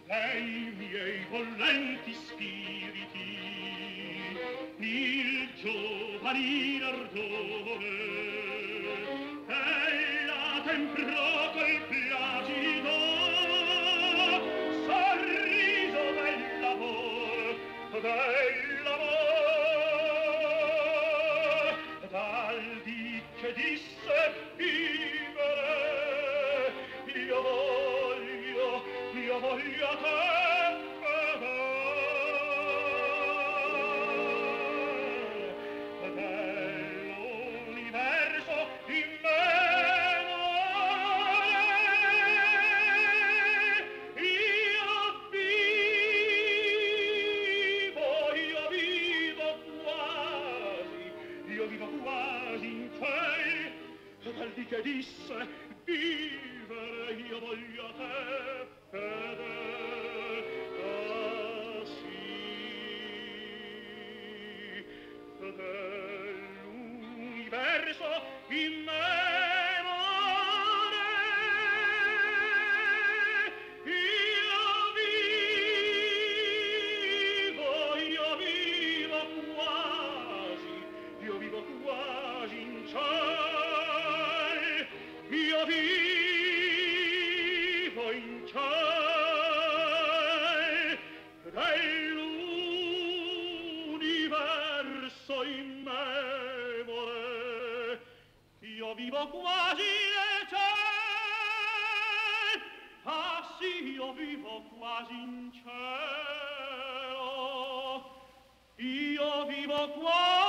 dei miei bollenti spiriti il giovanile ardore e la temprò col placido sorriso del lavoro dal dì che disse vivere io voglio te dell'universo in che disse vivere io voglio te fede sì dell'universo in memore io vivo quasi in cielo io vivo in ciel dell'universo immemore io vivo quasi nel ciel ah sì io vivo quasi in cielo io vivo quasi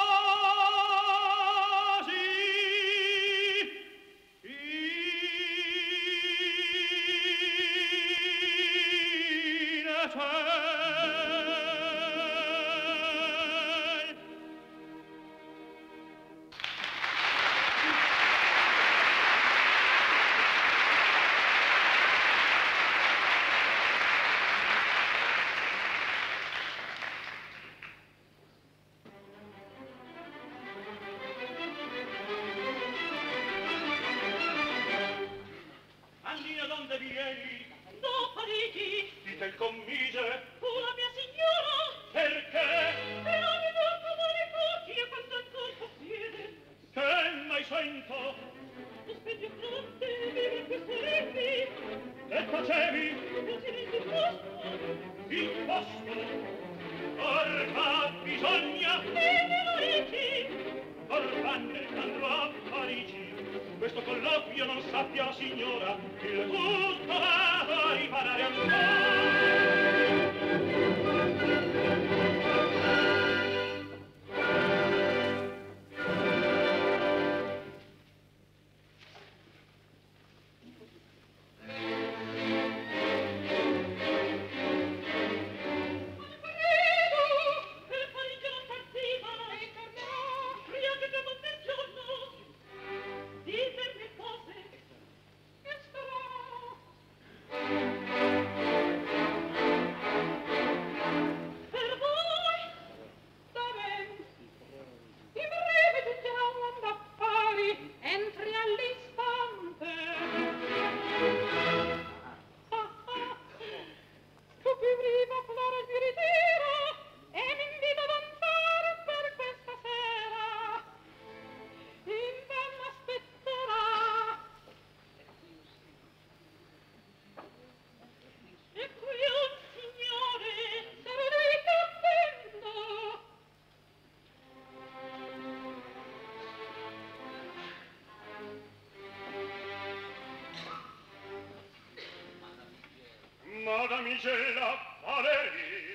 Damigella Valeri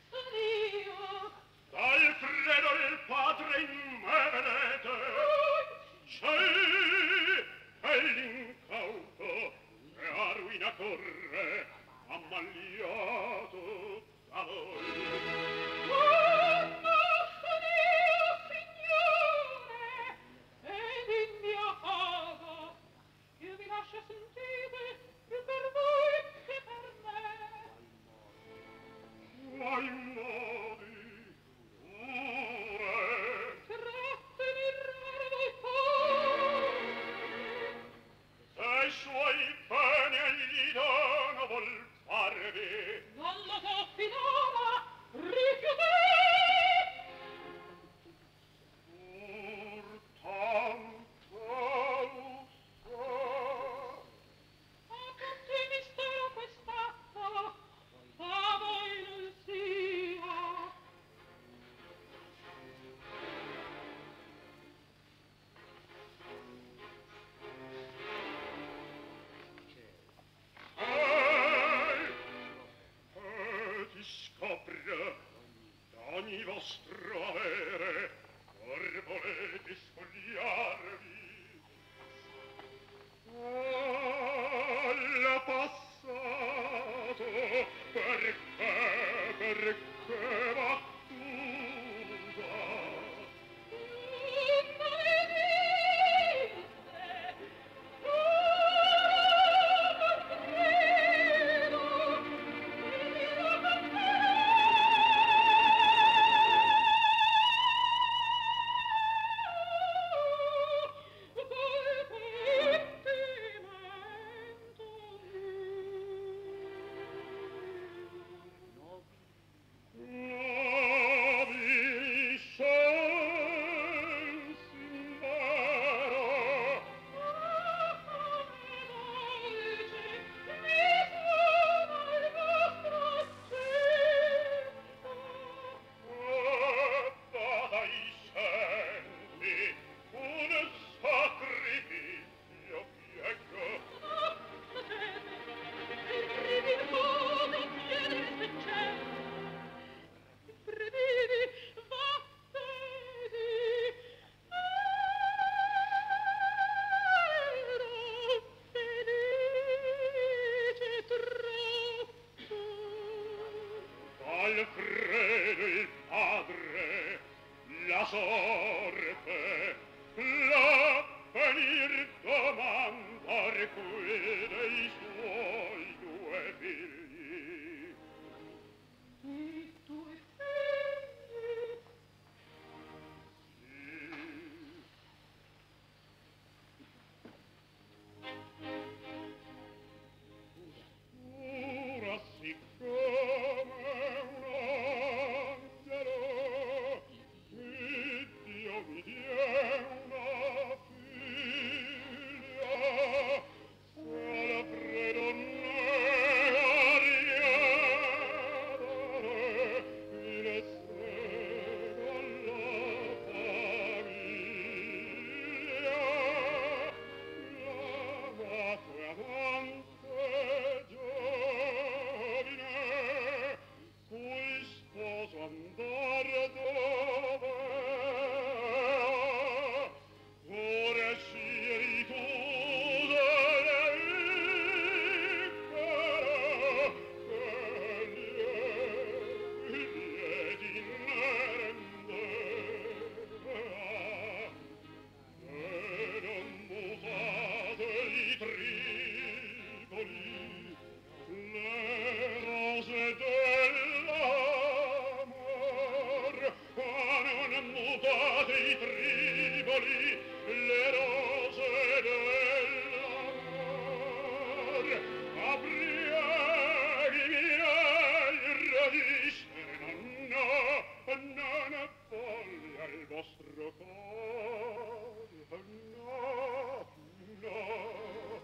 Dio dal freddo del padre in me vedete c'è l'incauto e a ruina corre ammagliato da voi nostro Dio Signore ed in mia casa io vi lascio sentire più per voi che per me ai modi pure trattenere voi poi se i suoi beni egli dono vol fare non lo so finora, rifiutai. A tutti mistero quest'atto, a voi non sia. Ti scopre d'ogni vostro avere, or volete spogliarvi. Al passato, perché battuta? Alfredo il padre, la sorte, l'avvenir domandar cui dei suoi due figli. I due figli? Sì. Ora siccome un angelo Dio mi die una figlia, Alfredo ne ariadore, il seno alla famiglia, l'amato e amante giovine, cui sposo andare dove ora si tu delle lieti ne rendeva e non mutate i triboli le rose dell'amor, non mutate i triboli le rose dell'amor, aprieghi miei radisce, non voglia il vostro cuore, no, no.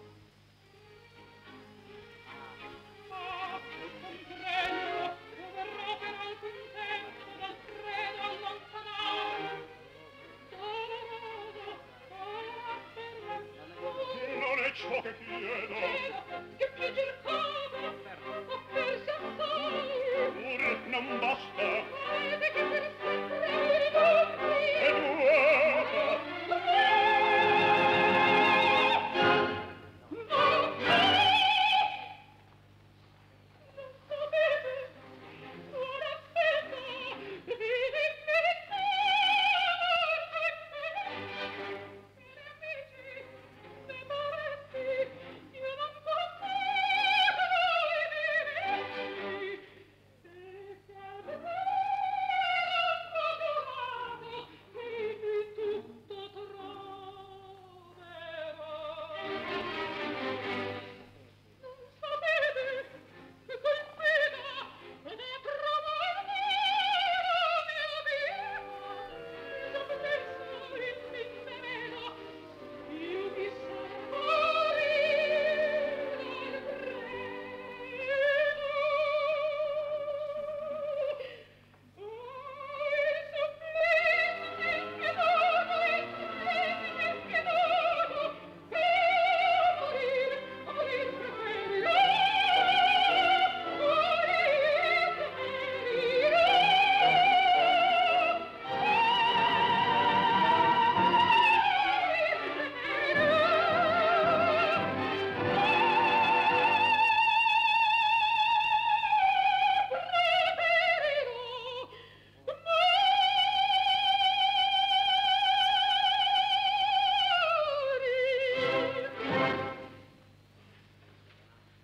Ah, comprendo, proverrò per alcun tempo dal credo allontanare. Non è ciò che chiedo. Che più cercare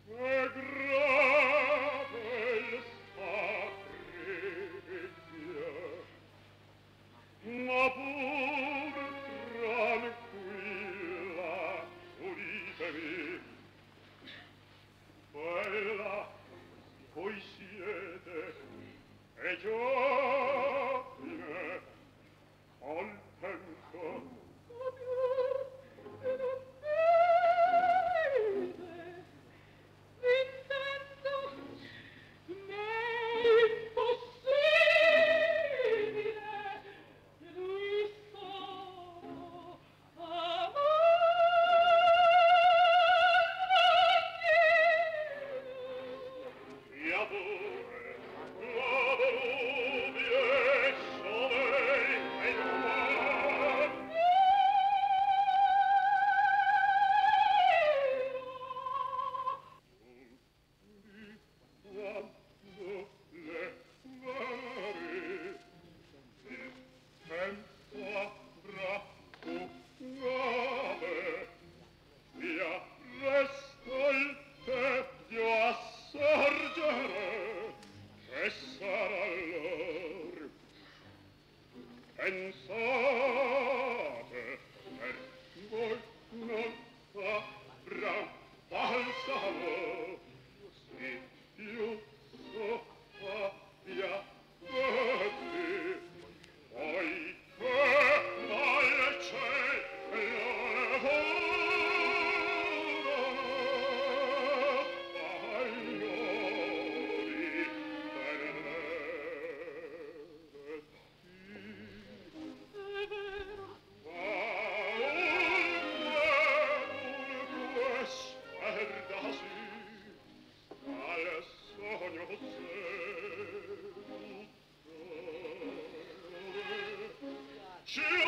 Ciao!